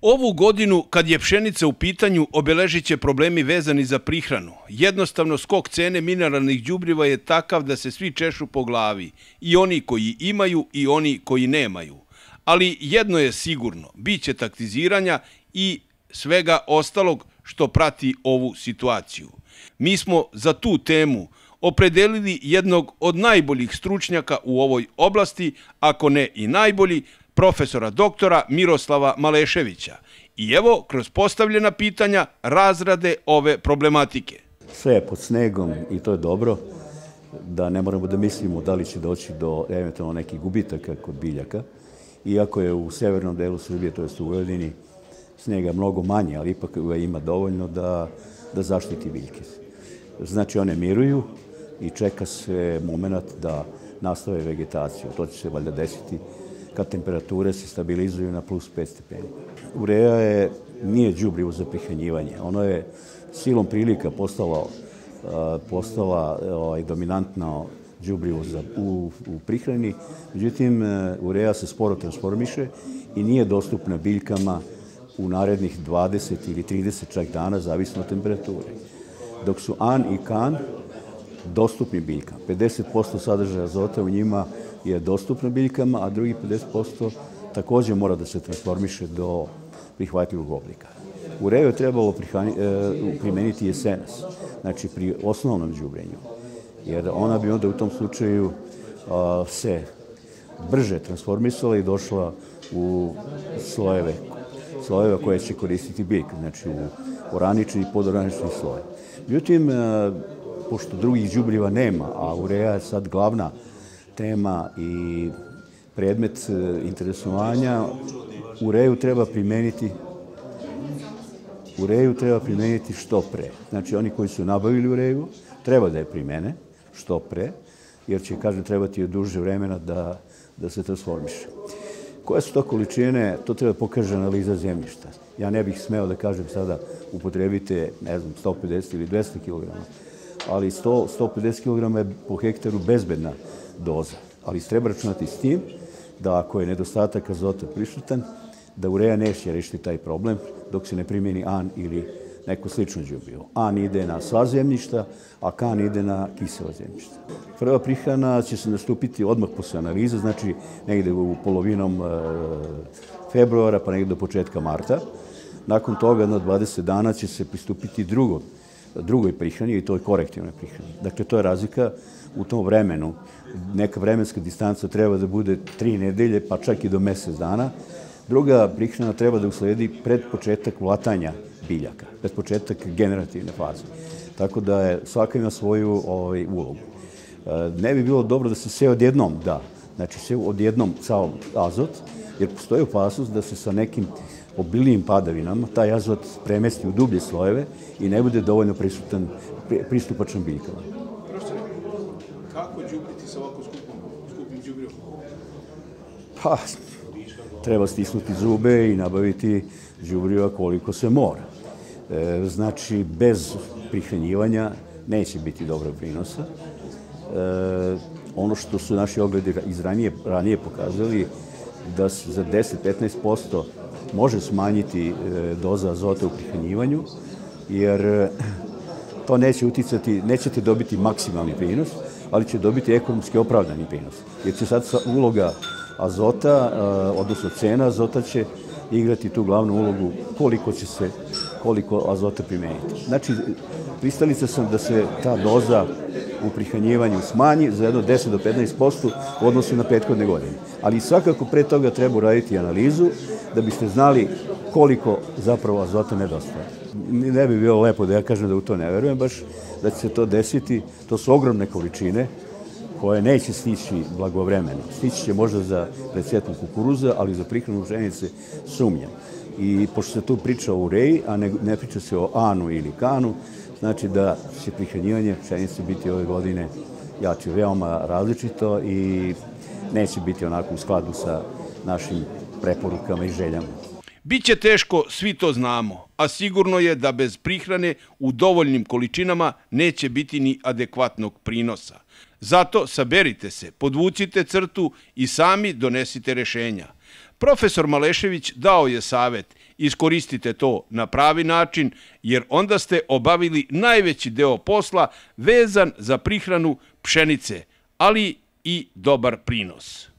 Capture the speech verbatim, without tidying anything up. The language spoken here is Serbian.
Ovu godinu, kad je pšenica u pitanju, obeležit će problemi vezani za prihranu. Jednostavno, skok cene mineralnih đubriva je takav da se svi češu po glavi. I oni koji imaju i oni koji nemaju. Ali jedno je sigurno, bit će taktiziranja i svega ostalog što prati ovu situaciju. Mi smo za tu temu opredelili jednog od najboljih stručnjaka u ovoj oblasti, ako ne i najbolji, profesora doktora Miroslava Maleševića. I evo, kroz postavljena pitanja, razrade ove problematike. Sve je pod snegom i to je dobro, da ne moramo da mislimo da li će doći do eventualno nekih gubitaka kod biljaka. Iako je u severnom delu Srbije, to jest u Vojvodini, snega mnogo manje, ali ipak ga ima dovoljno da, da zaštiti biljke. Znači, one miruju i čeka se moment da nastave vegetaciju. To će se valjda desiti kad temperature se stabilizuju na plus pet stepeni. Urea je, nije đubrivo za prihranjivanje. Ono je silom prilika postala, postala ovaj, dominantno đubrivo u, u prihrani. Međutim, urea se sporo transformiše i nije dostupna biljkama u narednih dvadeset ili trideset čak dana, zavisno od temperature. Dok su an i kan dostupni biljkama. pedeset posto sadržaja azota u njima je dostupno biljkama, a drugih pedeset posto također mora da se transformiše do prihvatljivog oblika. Ureju je trebalo primeniti jesenas, znači pri osnovnom đubrenju, jer ona bi onda u tom slučaju se brže transformisala i došla u slojeve, slojeve koje će koristiti biljka, znači u oranični i podoranični sloj. Međutim, pošto drugih đubriva nema, a urea je sad glavna tema i predmet interesovanja, ureju treba primeniti ureju treba primeniti što pre. Znači, oni koji su nabavili ureju, treba da je primene što pre, jer će, kažem, trebati duže vremena da, da se transformiše. Koje su to količine, to treba pokaže analiza zemljišta. Ja ne bih smeo da kažem sada upotrebite, ne znam, sto pedeset ili dvesta kilograma, ali sto do sto pedeset kilograma je po hektaru bezbedna doza. Ali treba računati s tim da ako je nedostatak azota prisutan, da ureja neće rešiti taj problem dok se ne primjeni an ili neko slično đubrivo. An ide na sva zemljišta, a kan ide na kisela zemljišta. Prva prihrana će se nastupiti odmah posle analize, znači negde u polovinom februara pa negde do početka marta. Nakon toga na dvadeset dana će se pristupiti drugog, drugoj prihrani i to je korektivnoj prihrani. Dakle, to je razlika u tom vremenu. Neka vremenska distanca treba da bude tri nedelje, pa čak i do mesec dana. Druga prihrana treba da usledi pred početak vlatanja biljaka, pred početak generativne faze. Tako da je svaka ima svoju ovaj, ulogu. Ne bi bilo dobro da se sve odjednom da, znači sve odjednom sav azot, jer postoji opasnost da se sa nekim obilijim padavinama taj azot premesti u dublje slojeve i ne bude dovoljno prisutan, pristupačan biljkama. Profesore, kako đubriti sa ovako skupim đubrivom? Pa, treba stisnuti zube i nabaviti đubriva koliko se mora. E, znači, bez prihranjivanja neće biti dobrog prinosa. E, ono što su naši ogledi iz ranije, ranije pokazali, da se za deset do petnaest posto može smanjiti e, doza azota u prihranjivanju, jer to neće uticati, nećete dobiti maksimalni prinos, ali će dobiti ekonomski opravdani prinos. Jer će sad uloga azota, odnosno cena azota će igrati tu glavnu ulogu koliko će se, koliko azota primeniti. Znači, pristalica sam da se ta doza u prihranjivanju smanji za jedno deset do petnaest posto u odnosu na prethodne godine. Ali svakako pre toga treba uraditi analizu da biste znali koliko zapravo azota nedostaje. Ne bi bilo lepo da ja kažem da u to ne verujem baš, da će se to desiti. To su ogromne količine koje neće stići blagovremeno. Stići će možda za receptu kukuruza, ali za prihranu pšenice sumnjam. I pošto se tu priča o ureji, a ne, ne priča se o anu ili kanu, znači da će prihranjivanje pšenice biti ove godine jače, veoma različito i neće biti onako u skladu sa našim preporukama i željama. Biće teško, svi to znamo, a sigurno je da bez prihrane u dovoljnim količinama neće biti ni adekvatnog prinosa. Zato saberite se, podvucite crtu i sami donesite rešenja. Profesor Malešević dao je savet Iskoristite to na pravi način, jer onda ste obavili najveći deo posla vezan za prihranu pšenice, ali i dobar prinos.